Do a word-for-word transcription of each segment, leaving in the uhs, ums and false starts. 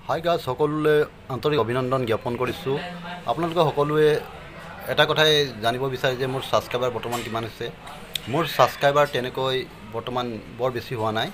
Hi guys সকলোলে আন্তৰিক অভিনন্দন জ্ঞাপন কৰিছোঁ। আপোনালোকে সকলোৱে এটা কথাই জানিব বিচাৰে যে মোৰ ছাবস্ক্ৰাইবাৰ বৰ্তমান কিমান হৈছে। মোৰ ছাবস্ক্ৰাইবাৰ তেনেকৈ বৰ্তমান বৰ বেছি হোৱা নাই,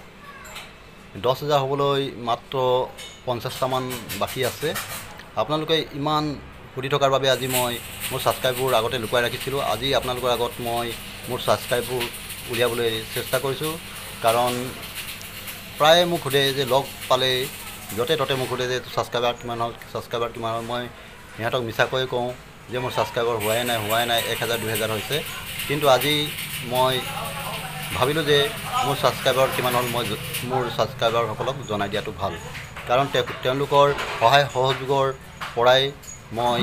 দহ হাজাৰ হ'বলৈ মাত্ৰ পঞ্চাছটামান বাকী আছে। আপোনালোকে ইমান সুধি থকাৰ বাবে আজি মই মোৰ ছাবস্ক্ৰাইববোৰ আগতে লুকুৱাই ৰাখিছিলোঁ। আজি আপোনালোকৰ আগত মই মোৰ ছাবস্ক্ৰাইববোৰ উলিয়াবলৈ চেষ্টা কৰিছোঁ, কাৰণ প্ৰায়ে মোক সোধে যে লগ পালে য'তে ত'তে মোক সোধে যে ছাবস্ক্ৰাইবাৰ কিমান হ'ল ছাবস্ক্ৰাইবাৰ কিমান হ'ল। মই সিহঁতক মিছাকৈ কওঁ যে মোৰ ছাবস্ক্ৰাইবাৰ হোৱাই নাই হোৱাই নাই এক হাজাৰ দুহেজাৰ হৈছে। কিন্তু আজি মই ভাবিলোঁ যে মোৰ ছাবস্ক্ৰাইবাৰ কিমান হ'ল মই মোৰ ছাবস্ক্ৰাইবাৰসকলক জনাই দিয়াটো ভাল, কাৰণ তেওঁলোকৰ সহায় সহযোগৰ পৰাই মই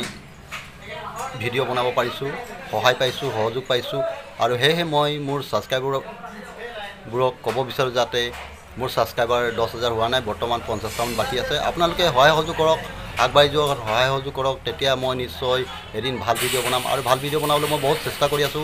ভিডিঅ' বনাব পাৰিছোঁ, সহায় পাইছোঁ, সহযোগ পাইছোঁ। আৰু সেয়েহে মই মোৰ ছাবস্ক্ৰাইবাৰবোৰক ক'ব বিচাৰোঁ যাতে মোৰ ছাবস্ক্ৰাইবাৰ দহ হাজাৰ হোৱা নাই, বৰ্তমান পঞ্চাছটামান বাকী আছে। আপোনালোকে সহায় সহযোগ কৰক, আগবাঢ়ি যোৱাৰ সহায় সহযোগ কৰক, তেতিয়া মই নিশ্চয় এদিন ভাল ভিডিঅ' বনাম। আৰু ভাল ভিডিঅ' বনাবলৈ মই বহুত চেষ্টা কৰি আছোঁ।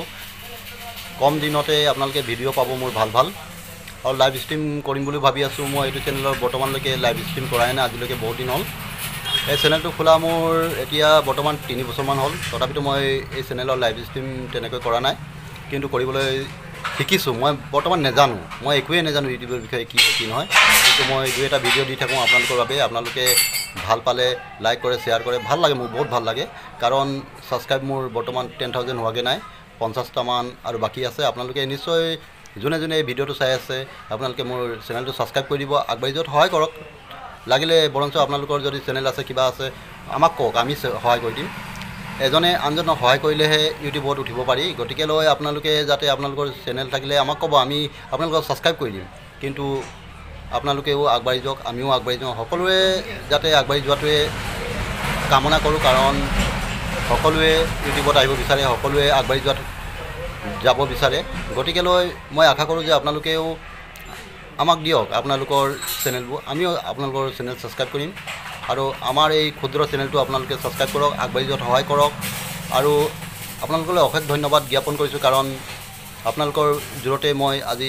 কম দিনতে আপোনালোকে ভিডিঅ' পাব মোৰ ভাল ভাল। আৰু লাইভ ষ্ট্ৰীম কৰিম বুলি ভাবি আছোঁ। মই এইটো চেনেলৰ বৰ্তমানলৈকে লাইভ ষ্ট্ৰীম কৰাই নাই আজিলৈকে, বহুত দিন হ'ল। এই চেনেলটো খোলা মোৰ এতিয়া বৰ্তমান তিনি বছৰমান হ'ল, তথাপিতো মই এই চেনেলৰ লাইভ ষ্ট্ৰীম তেনেকৈ কৰা নাই, কিন্তু কৰিবলৈ শিকিছোঁ। মই বৰ্তমান নাজানো, মই একোৱেই নাজানো ইউটিউবৰ বিষয়ে কি কি নহয়, কিন্তু মই দুই এটা ভিডিঅ' দি থাকোঁ আপোনালোকৰ বাবে। আপোনালোকে ভাল পালে লাইক কৰে, শ্বেয়াৰ কৰে, ভাল লাগে, মোৰ বহুত ভাল লাগে। কাৰণ ছাবস্ক্ৰাইব মোৰ বৰ্তমান টেন থাউজেণ্ড হোৱাগৈ নাই, পঞ্চাছটামান আৰু বাকী আছে। আপোনালোকে নিশ্চয় যোনে যোনে এই ভিডিঅ'টো চাই আছে আপোনালোকে মোৰ চেনেলটো ছাবস্ক্ৰাইব কৰি দিব, আগবাঢ়ি যোৱাত সহায় কৰক। লাগিলে বৰঞ্চ আপোনালোকৰ যদি চেনেল আছে কিবা আছে আমাক কওক, আমি সহায় কৰি দিম। এজনে আনজনক সহায় কৰিলেহে ইউটিউবত উঠিব পাৰি। গতিকে লৈ আপোনালোকে যাতে আপোনালোকৰ চেনেল থাকিলে আমাক ক'ব, আমি আপোনালোকক ছাবস্ক্ৰাইব কৰি দিম। কিন্তু আপোনালোকেও আগবাঢ়ি যাওক, আমিও আগবাঢ়ি যাওঁ, সকলোৱে যাতে আগবাঢ়ি যোৱাটোৱে কামনা কৰোঁ। কাৰণ সকলোৱে ইউটিউবত আহিব বিচাৰে, সকলোৱে আগবাঢ়ি যোৱাত যাব বিচাৰে। গতিকে লৈ মই আশা কৰোঁ যে আপোনালোকেও আমাক দিয়ক আপোনালোকৰ চেনেলবোৰ, আমিও আপোনালোকৰ চেনেল ছাবস্ক্ৰাইব কৰিম। আৰু আমাৰ এই ক্ষুদ্ৰ চেনেলটো আপোনালোকে ছাবস্ক্ৰাইব কৰক, আগবাঢ়ি যোৱাত সহায় কৰক। আৰু আপোনালোকলৈ অশেষ ধন্যবাদ জ্ঞাপন কৰিছোঁ, কাৰণ আপোনালোকৰ জৰিয়তে মই আজি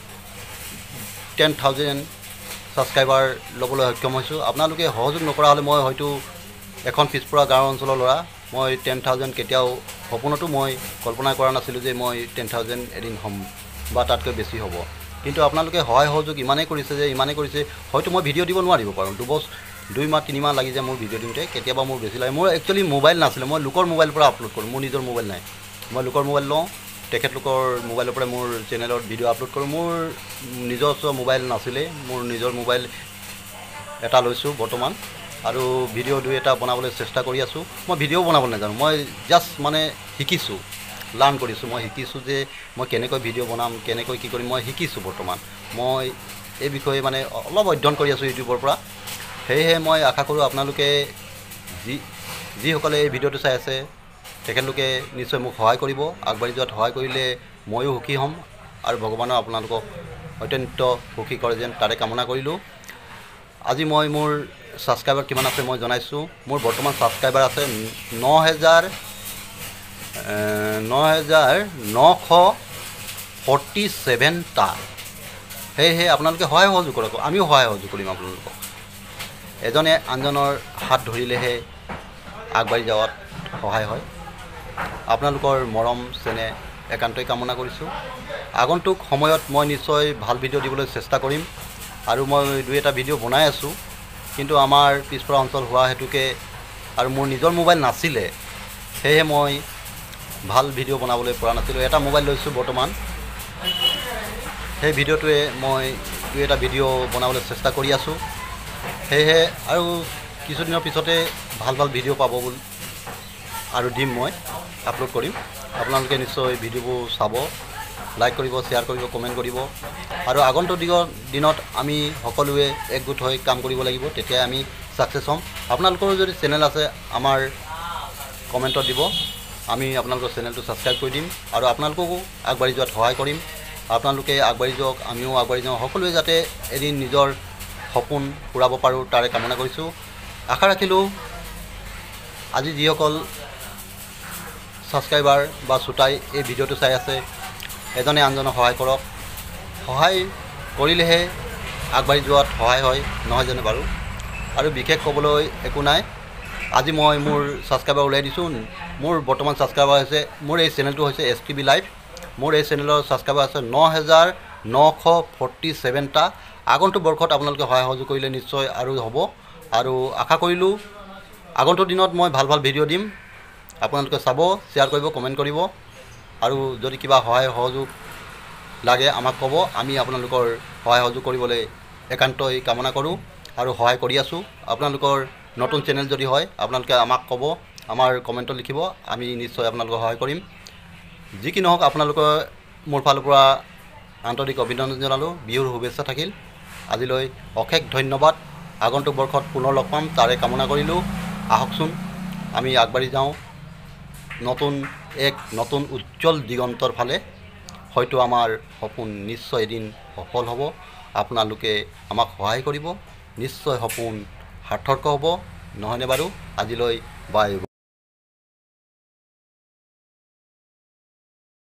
টেন থাউজেণ্ড ছাবস্ক্ৰাইবাৰ ল'বলৈ সক্ষম হৈছোঁ। আপোনালোকে সহযোগ নকৰা হ'লে মই হয়তো এখন পিছপৰা গাঁও অঞ্চলৰ ল'ৰা, মই টেন থাউজেণ্ড কেতিয়াও সপোনতো মই কল্পনা কৰা নাছিলোঁ যে মই টেন থাউজেণ্ড এদিন হ'ম বা তাতকৈ বেছি হ'ব। কিন্তু আপোনালোকে সহায় সহযোগ ইমানেই কৰিছে যে ইমানেই কৰিছে হয়তো মই ভিডিঅ' দিব নোৱাৰিব পাৰোঁ, দুবছৰ দুই মাহ তিনি মাহ লাগি যায় মোৰ ভিডিঅ' দিওঁতে, কেতিয়াবা মোৰ বেছি লাগে। মোৰ একচুৱেলি মোবাইল নাছিলে, মই লোকৰ মোবাইলৰ পৰা আপলোড কৰোঁ, মোৰ নিজৰ মোবাইল নাই। মই লোকৰ মোবাইল লওঁ, তেখেতলোকৰ মোবাইলৰ পৰা মোৰ চেনেলত ভিডিঅ' আপলোড কৰোঁ। মোৰ নিজস্ব মোবাইল নাছিলে, মোৰ নিজৰ মোবাইল এটা লৈছোঁ বৰ্তমান, আৰু ভিডিঅ' দুই এটা বনাবলৈ চেষ্টা কৰি আছোঁ। মই ভিডিঅ'ও বনাব নাজানো, মই জাষ্ট মানে শিকিছোঁ, লাৰ্ণ কৰিছোঁ। মই শিকিছোঁ যে মই কেনেকৈ ভিডিঅ' বনাম, কেনেকৈ কি কৰিম, মই শিকিছোঁ বৰ্তমান। মই এই বিষয়ে মানে অলপ অধ্যয়ন কৰি আছোঁ ইউটিউবৰ পৰা। সেয়েহে মই আশা কৰোঁ আপোনালোকে যি যিসকলে এই ভিডিঅ'টো চাই আছে তেখেতলোকে নিশ্চয় মোক সহায় কৰিব। আগবাঢ়ি যোৱাত সহায় কৰিলে ময়ো সুখী হ'ম, আৰু ভগৱানেও আপোনালোকক অত্যন্ত সুখী কৰে যেন তাৰে কামনা কৰিলোঁ। আজি মই মোৰ ছাবস্ক্ৰাইবাৰ কিমান আছে মই জনাইছোঁ। মোৰ বৰ্তমান ছাবস্ক্ৰাইবাৰ আছে ন হেজাৰ ন হেজাৰ নশ ফৰ্টি ছেভেনটা। সেয়েহে আপোনালোকে সহায় সহযোগ কৰক, আমিও সহায় সহযোগ কৰিম আপোনালোকক। এজনে আনজনৰ হাত ধৰিলেহে আগবাঢ়ি যোৱাত সহায় হয়। আপোনালোকৰ মৰম চেনেহ একান্তই কামনা কৰিছোঁ। আগন্তুক সময়ত মই নিশ্চয় ভাল ভিডিঅ' দিবলৈ চেষ্টা কৰিম, আৰু মই দুই এটা ভিডিঅ' বনাই আছোঁ। কিন্তু আমাৰ পিছপৰা অঞ্চল হোৱা হেতুকে আৰু মোৰ নিজৰ মোবাইল নাছিলে, সেয়েহে মই ভাল ভিডিঅ' বনাবলৈ পৰা নাছিলোঁ। এটা মোবাইল লৈছোঁ বৰ্তমান, সেই ভিডিঅ'টোৱে মই দুই এটা ভিডিঅ' বনাবলৈ চেষ্টা কৰি আছোঁ। সেয়েহে আৰু কিছুদিনৰ পিছতে ভাল ভাল ভিডিঅ' পাব বুলি আৰু দিম, মই আপলোড কৰিম। আপোনালোকে নিশ্চয় ভিডিঅ'বোৰ চাব, লাইক কৰিব, শ্বেয়াৰ কৰিব, কমেণ্ট কৰিব। আৰু আগন্তুক দিনত আমি সকলোৱে একগোট হৈ কাম কৰিব লাগিব, তেতিয়াই আমি ছাকচেছ হ'ম। আপোনালোকৰো যদি চেনেল আছে আমাৰ কমেণ্টত দিব, আমি আপোনালোকৰ চেনেলটো ছাবস্ক্ৰাইব কৰি দিম, আৰু আপোনালোককো আগবাঢ়ি যোৱাত সহায় কৰিম। আপোনালোকে আগবাঢ়ি যাওক, আমিও আগবাঢ়ি যাওঁ, সকলোৱে যাতে এদিন নিজৰ সপোন পূৰাব পাৰোঁ তাৰে কামনা কৰিছোঁ। আশা ৰাখিলোঁ আজি যিসকল ছাবস্ক্ৰাইবাৰ বা শ্ৰোতাই এই ভিডিঅ'টো চাই আছে এজনে আনজনক সহায় কৰক। সহায় কৰিলেহে আগবাঢ়ি যোৱাত সহায় হয়, নহয় জানো বাৰু? আৰু বিশেষ ক'বলৈ একো নাই। আজি মই মোৰ ছাবস্ক্ৰাইবাৰ ওলাই দিছোঁ। মোৰ বৰ্তমান ছাবস্ক্ৰাইবাৰ হৈছে, মোৰ এই চেনেলটো হৈছে এছ টি বি লাইভ। মোৰ এই চেনেলৰ ছাবস্ক্ৰাইবাৰ আছে ন হেজাৰ নশ ফৰ্টি ছেভেনটা। আগন্তুক বৰ্ষত আপোনালোকে সহায় সহযোগ কৰিলে নিশ্চয় আৰু হ'ব। আৰু আশা কৰিলোঁ আগন্তুক দিনত মই ভাল ভাল ভিডিঅ' দিম। আপোনালোকে চাব, শ্বেয়াৰ কৰিব, কমেণ্ট কৰিব। আৰু যদি কিবা সহায় সহযোগ লাগে আমাক ক'ব। আমি আপোনালোকৰ সহায় সহযোগ কৰিবলৈ একান্তই কামনা কৰোঁ আৰু সহায় কৰি আছোঁ। আপোনালোকৰ নতুন চেনেল যদি হয় আপোনালোকে আমাক ক'ব, আমাৰ কমেণ্টত লিখিব, আমি নিশ্চয় আপোনালোকক সহায় কৰিম। যি কি নহওক, আপোনালোকৰ মোৰ ফালৰ পৰা আন্তৰিক অভিনন্দন জনালোঁ। বিহুৰ শুভেচ্ছা থাকিল। আজিলৈ অশেষ ধন্যবাদ। আগন্তুক বৰ্ষত পুনৰ লগ পাম তাৰে কামনা কৰিলোঁ। আহকচোন আমি আগবাঢ়ি যাওঁ নতুন এক নতুন উজ্জ্বল দিগন্তৰ ফালে। হয়তো আমাৰ সপোন নিশ্চয় এদিন সফল হ'ব। আপোনালোকে আমাক সহায় কৰিব, নিশ্চয় সপোন সাৰ্থক হ'ব, নহয়নে বাৰু? আজিলৈ বাই।